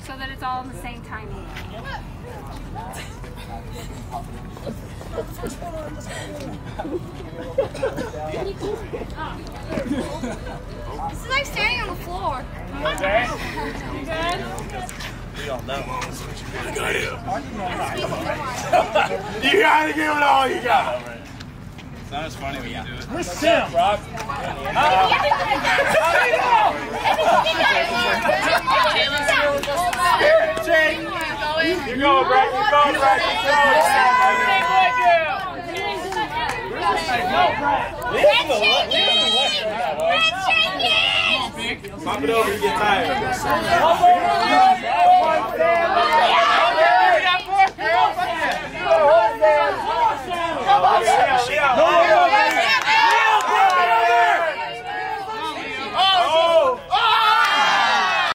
so that it's all in the same timing. This is like standing on the floor. Okay. You good? We don't know. I got him. You gotta give it all you got. It's not as funny when you do it. Where's Tim, Rob? You go, Brad. You go, Brad. Pop it over and get tired.